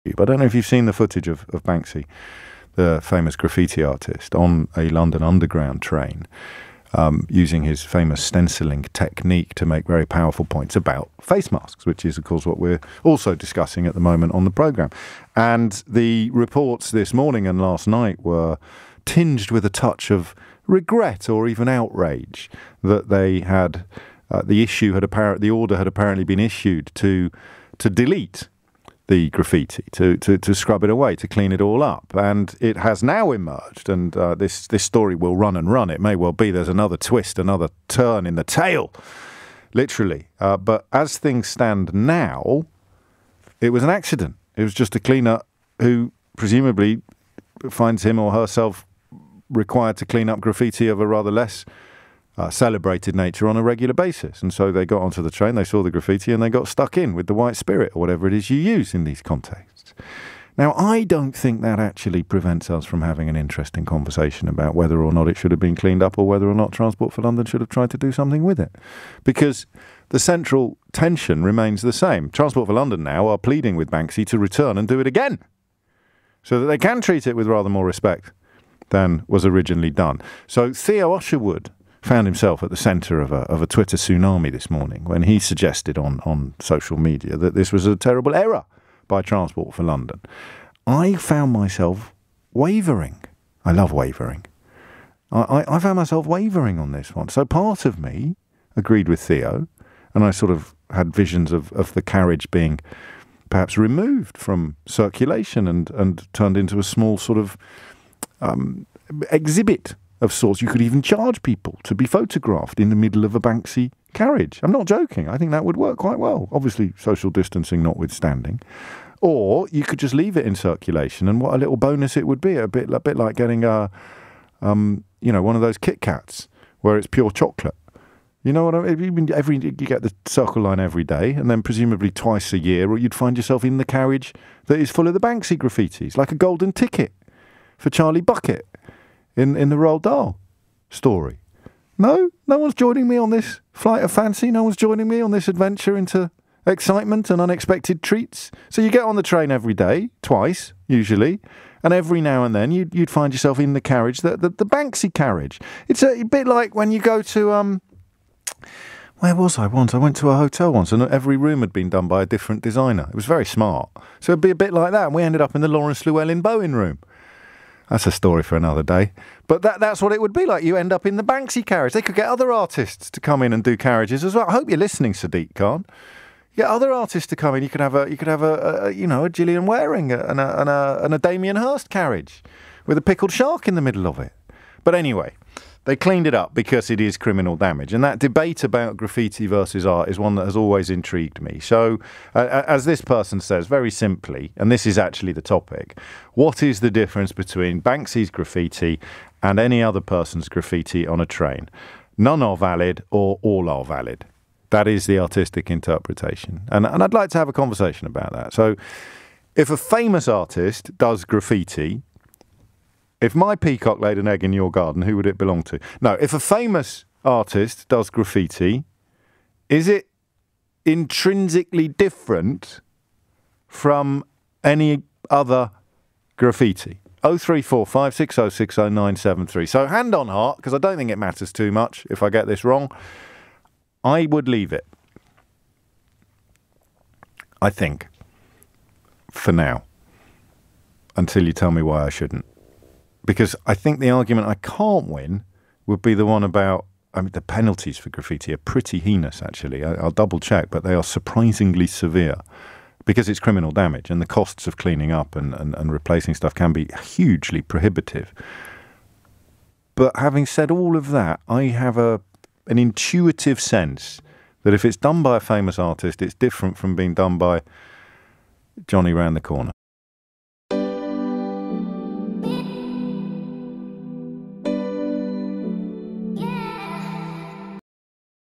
I don't know if you've seen the footage of Banksy, the famous graffiti artist, on a London Underground train, using his famous stenciling technique to make very powerful points about face masks, which is, of course, what we're also discussing at the moment on the programme. And the reports this morning and last night were tinged with a touch of regret or even outrage that they had the order had apparently been issued to delete the graffiti, to scrub it away, to clean it all up. And it has now emerged, and this story will run and run. It may well be there's another twist, another turn in the tale, literally. But as things stand now, it was an accident. It was just a cleaner who presumably finds him or herself required to clean up graffiti of a rather less celebrated nature on a regular basis. And so they got onto the train, they saw the graffiti, and they got stuck in with the white spirit, or whatever it is you use in these contexts. Now, I don't think that actually prevents us from having an interesting conversation about whether or not it should have been cleaned up, or whether or not Transport for London should have tried to do something with it. Because the central tension remains the same. Transport for London now are pleading with Banksy to return and do it again, so that they can treat it with rather more respect than was originally done. So Theo Usherwood found himself at the centre of a Twitter tsunami this morning when he suggested on social media that this was a terrible error by Transport for London. I found myself wavering. I love wavering. I found myself wavering on this one. So part of me agreed with Theo, and I sort of had visions of the carriage being perhaps removed from circulation and turned into a small sort of exhibit of sorts. You could even charge people to be photographed in the middle of a Banksy carriage. I'm not joking. I think that would work quite well. Obviously, social distancing notwithstanding. Or you could just leave it in circulation, and what a little bonus it would be. A bit like getting one of those Kit Kats where it's pure chocolate. You know what I mean? You get the Circle Line every day, and then presumably twice a year, or you'd find yourself in the carriage that is full of the Banksy graffitis, like a golden ticket for Charlie Bucket in the Roald Dahl story. No one's joining me on this flight of fancy. No one's joining me on this adventure into excitement and unexpected treats. So you get on the train every day, twice usually, and every now and then you'd find yourself in the carriage, the Banksy carriage. It's a bit like when you go to where was I once? I went to a hotel once, and every room had been done by a different designer. It was very smart. So it'd be a bit like that, and we ended up in the Lawrence Llewellyn Bowen room. That's a story for another day. But that's what it would be like. You end up in the Banksy carriage. They could get other artists to come in and do carriages as well. I hope you're listening, Sadiq Khan. You get other artists to come in. You could have a Gillian Waring and a Damien Hirst carriage with a pickled shark in the middle of it. But anyway, they cleaned it up because it is criminal damage. And that debate about graffiti versus art is one that has always intrigued me. So, as this person says, very simply, and this is actually the topic, what is the difference between Banksy's graffiti and any other person's graffiti on a train? None are valid, or all are valid. That is the artistic interpretation. And I'd like to have a conversation about that. So, if a famous artist does graffiti, if my peacock laid an egg in your garden, who would it belong to? No, if a famous artist does graffiti, is it intrinsically different from any other graffiti? 0345 6060 973. So hand on heart, because I don't think it matters too much if I get this wrong. I would leave it. I think. For now. Until you tell me why I shouldn't. Because I think the argument I can't win would be the one about, the penalties for graffiti are pretty heinous, actually. I'll double check, but they are surprisingly severe because it's criminal damage, and the costs of cleaning up and replacing stuff can be hugely prohibitive. But having said all of that, I have an intuitive sense that if it's done by a famous artist, it's different from being done by Johnny round the corner.